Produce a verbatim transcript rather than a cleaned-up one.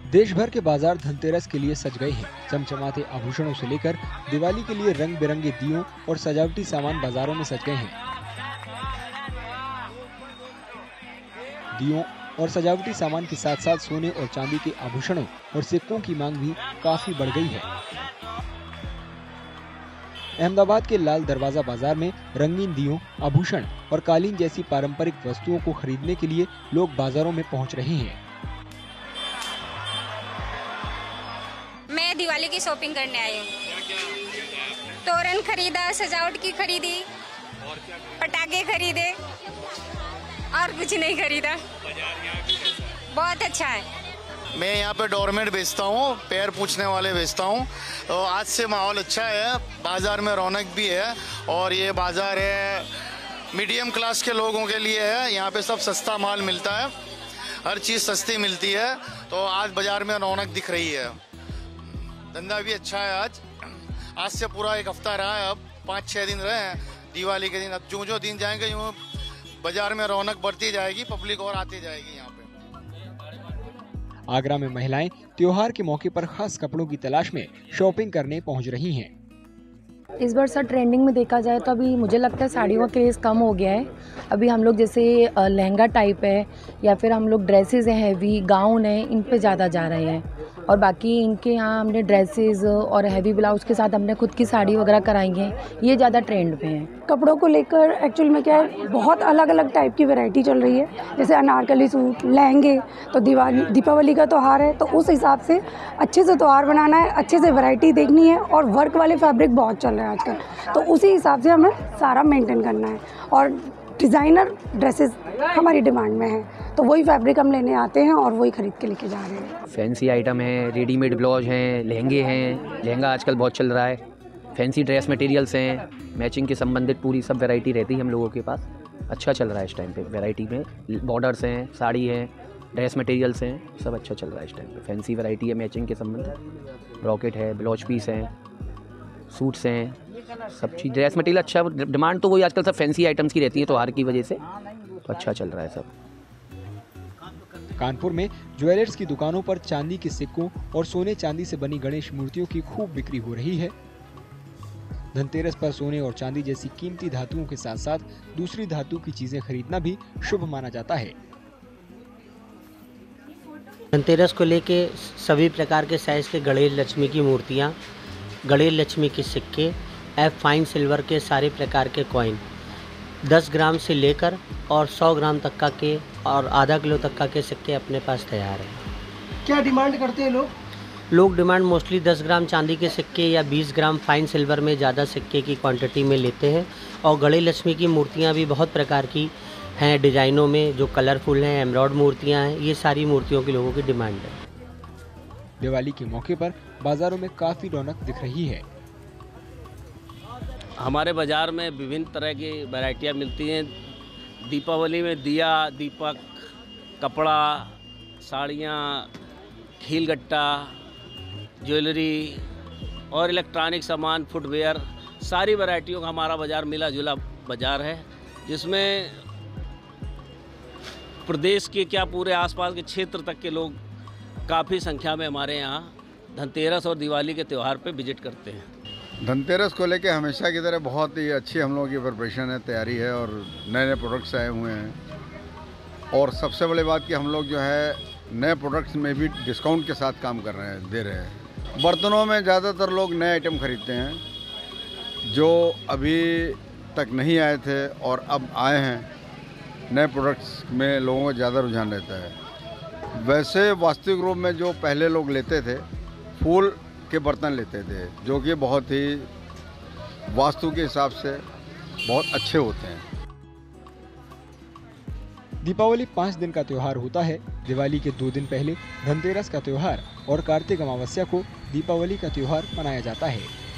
देश भर के बाजार धनतेरस के लिए सज गए हैं। चमचमाते आभूषणों से लेकर दिवाली के लिए रंग बिरंगे दियों और सजावटी सामान बाजारों में सज गए हैं। दियों और सजावटी सामान के साथ साथ सोने और चांदी के आभूषणों और सिक्कों की मांग भी काफी बढ़ गई है। अहमदाबाद के लाल दरवाजा बाजार में रंगीन दियों, आभूषण और कालीन जैसी पारंपरिक वस्तुओं को खरीदने के लिए लोग बाजारों में पहुंच रहे हैं। मैं दिवाली की शॉपिंग करने आई हूँ। तोरण खरीदा, सजावट की खरीदी, पटाखे खरीदे और कुछ नहीं खरीदा। बहुत अच्छा है। मैं यहाँ पे डोरमेट बेचता हूँ, पैर पूछने वाले बेचता हूँ। तो आज से माहौल अच्छा है, बाजार में रौनक भी है और ये बाजार है मीडियम क्लास के लोगों के लिए है। यहाँ पे सब सस्ता माल मिलता है, हर चीज़ सस्ती मिलती है। तो आज बाजार में रौनक दिख रही है, धंधा भी अच्छा है। आज आज से पूरा एक हफ्ता रहा है, अब पाँच छः दिन रहे हैं दिवाली के दिन। अब जो जो दिन जाएंगे यूँ बाजार में रौनक बढ़ती जाएगी, पब्लिक और आती जाएगी यहाँ पे। आगरा में महिलाएं त्योहार के मौके पर खास कपड़ों की तलाश में शॉपिंग करने पहुंच रही हैं। इस बार सर ट्रेंडिंग में देखा जाए तो अभी मुझे लगता है साड़ियों का क्रेज़ कम हो गया है। अभी हम लोग जैसे लहंगा टाइप है या फिर हम लोग ड्रेसेस हैं, हैवी गाउन है, इन पे ज़्यादा जा रहे हैं। और बाकी इनके यहाँ हमने ड्रेसेस और हैवी ब्लाउज के साथ हमने खुद की साड़ी वगैरह कराई हैं, ये ज़्यादा ट्रेंड में है। कपड़ों को लेकर एक्चुअल में क्या है, बहुत अलग अलग टाइप की वैरायटी चल रही है। जैसे अनारकली सूट, लहंगे, तो दिवाली दीपावली का त्यौहार है तो उस हिसाब से अच्छे से त्यौहार बनाना है, अच्छे से वैरायटी देखनी है। और वर्क वाले फैब्रिक बहुत चल रहे हैं आजकल, तो उसी हिसाब से हमें सारा मेंटेन करना है। और डिज़ाइनर ड्रेसेस हमारी डिमांड में है, तो वही फैब्रिक हम लेने आते हैं और वही खरीद के लेके जा रहे हैं। फैंसी आइटम है, रेडीमेड ब्लाउज हैं, लहंगे हैं। लहंगा आजकल बहुत चल रहा है। फैंसी ड्रेस मटेरियल्स हैं, मैचिंग के संबंधित पूरी सब वैरायटी रहती है हम लोगों के पास। अच्छा चल रहा है इस टाइम पे वैरायटी में। बॉर्डर्स हैं, साड़ी हैं, ड्रेस मटेरियल्स हैं, सब अच्छा चल रहा है इस टाइम पे। फैंसी वैरायटी है मैचिंग के संबंधित, रॉकेट है, ब्लाउज पीस हैं, सूट्स हैं, सब चीज़ ड्रेस मटेरियल अच्छा। डिमांड तो वही आजकल सब फैंसी आइटम्स की रहती है त्योहार की वजह से, तो अच्छा चल रहा है सब। कानपुर में ज्वेलर्स की दुकानों पर चांदी के सिक्कों और सोने चांदी से बनी गणेश मूर्तियों की खूब बिक्री हो रही है। धनतेरस पर सोने और चांदी जैसी कीमती धातुओं के साथ साथ दूसरी धातु की चीजें खरीदना भी शुभ माना जाता है। धनतेरस को लेके सभी प्रकार के साइज के गणेश लक्ष्मी की मूर्तियाँ, गणेश लक्ष्मी के सिक्के, एफ फाइन सिल्वर के सारे प्रकार के कॉइन, दस ग्राम से लेकर और सौ ग्राम तक का के और आधा किलो तक का के सिक्के अपने पास तैयार हैं। क्या डिमांड करते हैं लोग? लोग डिमांड मोस्टली दस ग्राम चांदी के सिक्के या बीस ग्राम फाइन सिल्वर में ज़्यादा सिक्के की क्वांटिटी में लेते हैं। और गणेश लक्ष्मी की मूर्तियाँ भी बहुत प्रकार की हैं डिज़ाइनों में, जो कलरफुल हैं, एम्ब्रॉयड मूर्तियाँ हैं। ये सारी मूर्तियों की लोगों की डिमांड है। दिवाली के मौके पर बाजारों में काफ़ी रौनक दिख रही है। हमारे बाज़ार में विभिन्न तरह की वैरायटियाँ मिलती हैं। दीपावली में दिया, दीपक, कपड़ा, साड़ियाँ, खील गट्टा, ज्वेलरी और इलेक्ट्रॉनिक सामान, फुटवेयर, सारी वैरायटियों का हमारा बाज़ार मिला जुला बाज़ार है, जिसमें प्रदेश के क्या पूरे आसपास के क्षेत्र तक के लोग काफ़ी संख्या में हमारे यहाँ धनतेरस और दिवाली के त्यौहार पे विजिट करते हैं। धनतेरस को लेके हमेशा की तरह बहुत ही अच्छी हम लोगों की प्रिपरेशन है, तैयारी है और नए नए प्रोडक्ट्स आए हुए हैं। और सबसे बड़ी बात कि हम लोग जो है नए प्रोडक्ट्स में भी डिस्काउंट के साथ काम कर रहे हैं, दे रहे हैं। बर्तनों में ज़्यादातर लोग नए आइटम खरीदते हैं, जो अभी तक नहीं आए थे और अब आए हैं। नए प्रोडक्ट्स में लोगों को ज़्यादा रुझान रहता है। वैसे वास्तविक रूप में जो पहले लोग लेते थे, फूल के बर्तन लेते थे, जो कि बहुत ही वास्तु के हिसाब से बहुत अच्छे होते हैं। दीपावली पाँच दिन का त्योहार होता है। दिवाली के दो दिन पहले धनतेरस का त्योहार और कार्तिक अमावस्या को दीपावली का त्योहार मनाया जाता है।